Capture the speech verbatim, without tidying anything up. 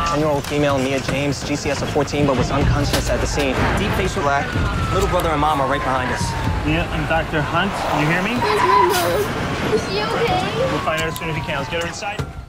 ten-year-old female, Mia James, G C S of fourteen, but was unconscious at the scene. Deep facial black. Little brother and mom are right behind us. Mia, I'm Doctor Hunt. Can you hear me? Where's my mom? Is she okay? We'll find out as soon as we can. Let's get her inside.